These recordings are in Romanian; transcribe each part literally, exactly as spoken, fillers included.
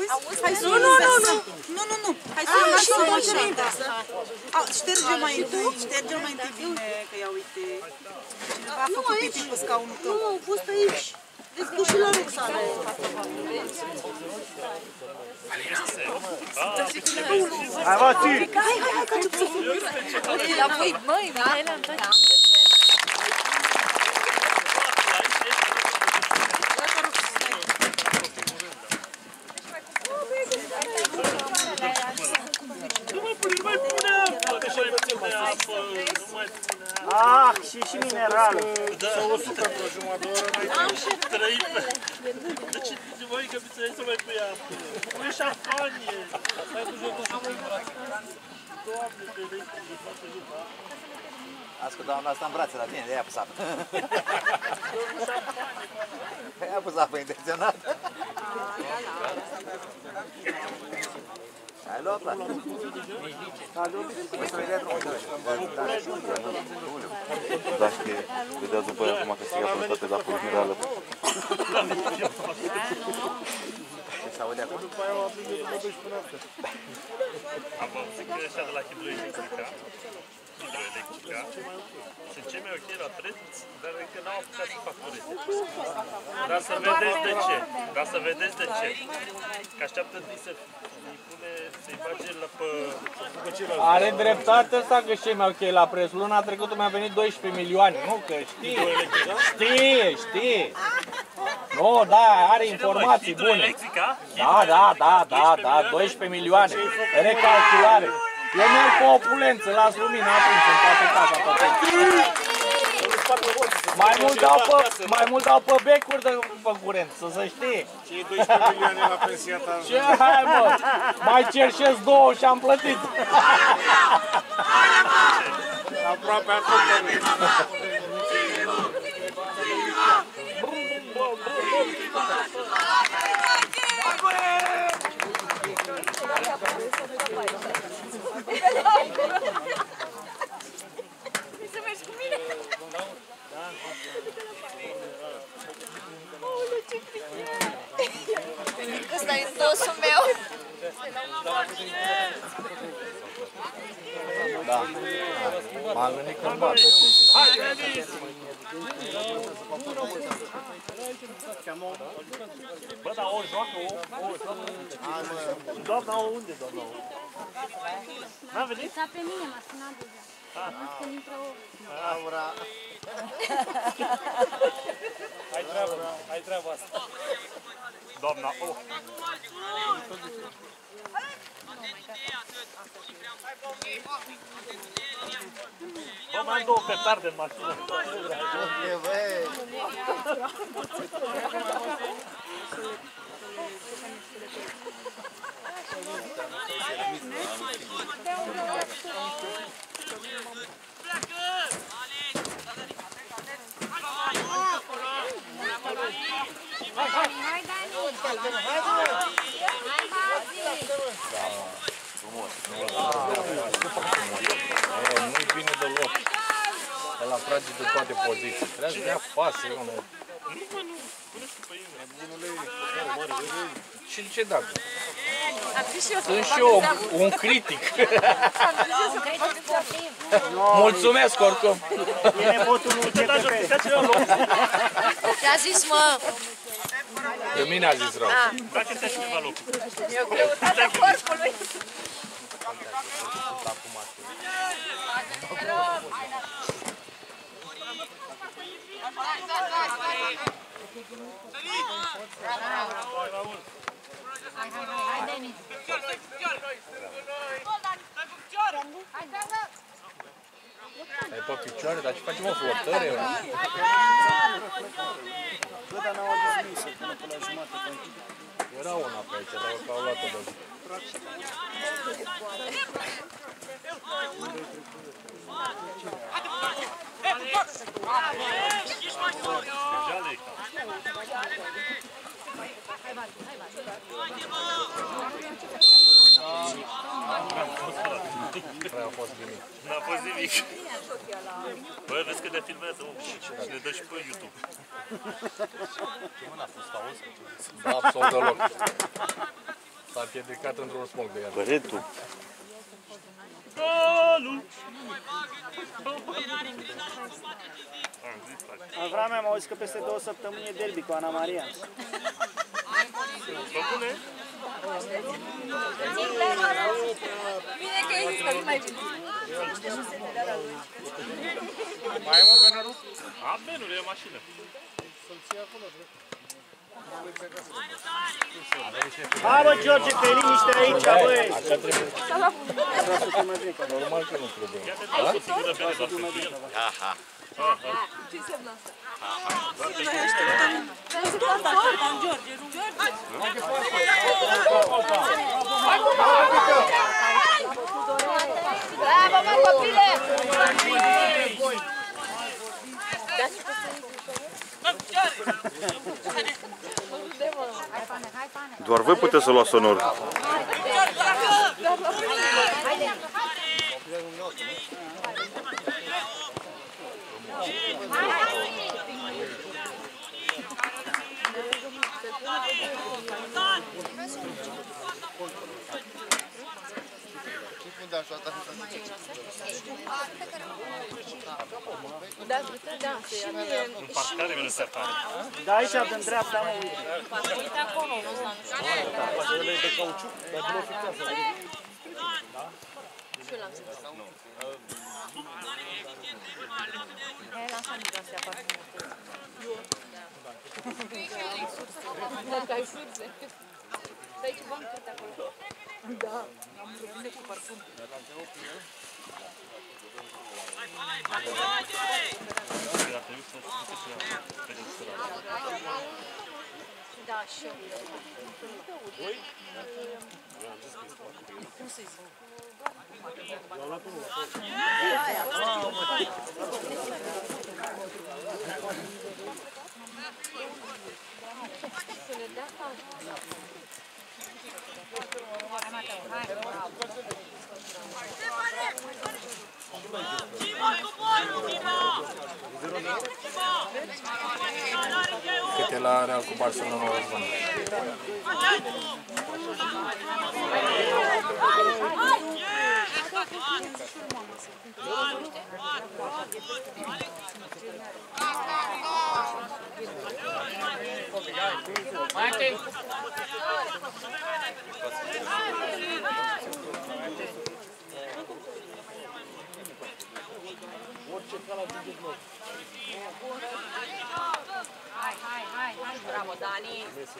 Hai să nu, nu, nu, nu. Nu, nu, nu. Hai să nu să așa. Șterge mai întâi, șterge mai întâi bine, că ia uite. Cineva a făcut pipi pe scaunul tău. Nu, au fost aici. Vezi că și la Roxana. Hai, mă, ții! Hai, hai, hai, că încep să fugim. La voi, măi, Mihaela, îmi place. Nu mai pune, nu mai pune apă! Că și-ai pune apă, nu mai pune apă. Ah, și și minerală. Să o sută într-o jumătate de oră, mai trăi pe... De ce zice voi că biței să mai pui apă? Pune șampanie! Stai cu jocul și cu brațe. Doamne, pe electric, de față juca. Azi că doamna asta în brațe la tine, de-aia pus apă. De-aia pus apă intenționat. Ai luat la? Da, știi, vedeați după aia acum că se ia plătate de apă minerală. Ce se aude acum? Am auzit că ăștia de la hidroelectrica, hidroelectrica, sunt cei mai ok la preț, dar încă n-au apucat să factureze. Dar să vedeți de ce. Dar să vedeți de ce. Că așteaptă să să-i bage la pe... Are dreptate ăsta că și mai ok la preț. Luna trecută mi-a venit doisprezece milioane. Nu, că știe. Știe, știe. Nu, da, are informații bune. Da, da, da, da, da, doisprezece milioane. Recalculare. Eu merg cu opulență, las lumina atunci în toată casa pe Mai mult dau pe, mai mult dau pe becuri de pe curent, să se știe. Și doisprezece milioane la pensia ta. Ce hai, mă? Mai cerșesc două și am plătit. Aproape atât. Vrei să mergi cu mine? Aoleu, ce frică! Ăsta e dosul meu! Da. M-am gândit că îmi bag. Hai, Denis! Bă, dar o joacă, o... Doamna, unde, doamna? N-a venit? Da, pe mine m-a sunat deja. Când intră o... Laura! Ai treabă, ai treabă asta. Doamna, o... Bă, mai am două petarde în mașină. Unde, băi? Hai, Dani! Hai, Bazi! Nu-i bine deloc. Ăla trage de toate poziții. Trebuie să dea fase, eu nu. Și ce dacă? Sunt și eu un critic. Mulțumesc oricum. E nepotul lui ce Ce-a zis, mă? De mine a zis rău. Dacă stai cineva locul. E o greutate a corpului. Hai, Denis! Ai pe picioare, dar ce facem o flotări? Bă, dar n-au adus să pună până la jumătate. Era una pe aici, dar că au luat-o de zi. N-a fost nimic. N-a fost nimic. Bă, vezi că ne filmează, om, și ne dă și pe YouTube. Ce mă, n-a fost, auzi? Da, absolut deloc. S-a piedicat într-un smoc de el. Băretul. Golul! Avram, am auzit că peste două săptămâni e derby cu Ana Maria. Propune? Bine că ai zis că nu mai vine. Mai mă benărul? Am benul, e mașină. Hai bă, George, că e liniște aici, băi! Așa trebuie. Normal că nu trebuie. Ia te dau o singură bere, doar pentru el. Ce înseamnă asta? Noi așteptăm. Așteptăm George, nu George. Bravo, mă, copile! Doar voi puteți să luați sonor. Da, da, și mie. În parcare mi-e să apare. Da, aici avem dreapta, mă, uite. Uite acolo, nu știu. Ăla e de cauciuc, dar nu fixează. Și eu l-am simțit. E, lasă nu de astea apar. Dacă ai surse. Stai ceva în câte acolo. Da, am răbine cu parfum. Da, și eu. Cum să-i zic? Cât e la Real cu Barcelona Răzvan? Hai, hai, hai, hai, bravo, Dani!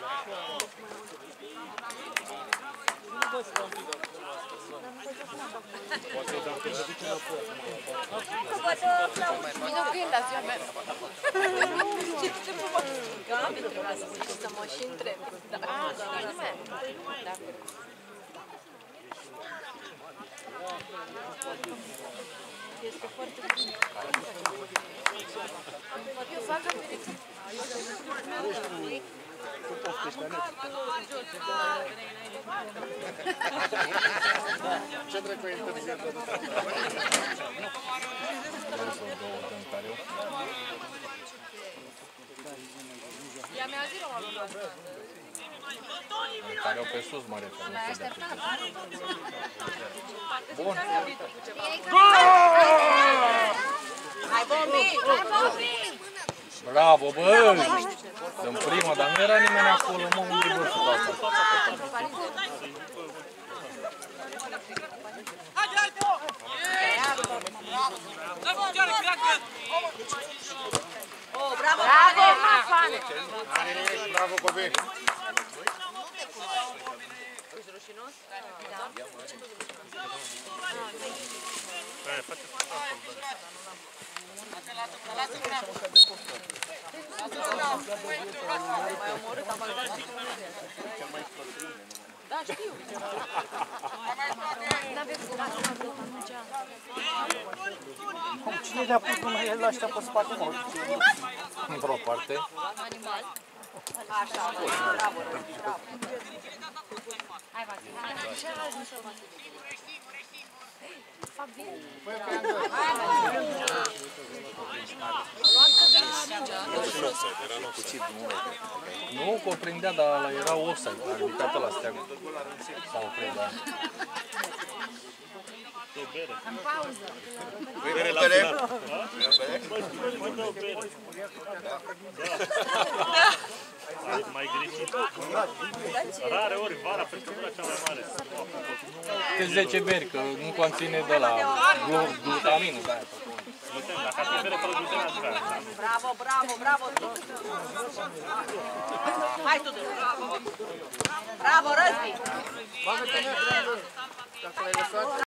Nu gândați, eu merg. Ce te mă gabi, trebuia să zici să mă și întreb. Da, nu merg. Este foarte bine. Eu fac aperitiv. Ce dracu e inteligentă? Ea mi-a zis o altă. Care o pe sus, mă refer. Bun. Hai, Bobby! Hai, Bobby! Bravo, bă! În prima, dar nu era nimeni acolo, mă, unde vă să fac asta? Oh, bravo! Bravo, Mafane! Bravo, copii! Ești rușinos? Mai omorât, am băgat și da, știu. N-aveți gura să mă atunci. Cine le-a pus numai el ăștia pe spate, mă? Într-o parte. Animal. Așa, bravo, bravo. Hai, Vasi, hai. Ce azi nu știu, Vasi? Fac bine. Hai, Vasi. Luam că de Nu, că o prindea, dar era offside, a ridicat la steagă. S-a oprit, da. În pauză. Bere la final. Mai greșit. Rare ori vara friptura cea mai mare. Cât zece beri, că nu conține de la glutaminul de aia. Dacă ar fi bere fără gluten, aș vrea. Bravo, bravo, bravo. Hai tu, bravo. Bravo, Răzbi.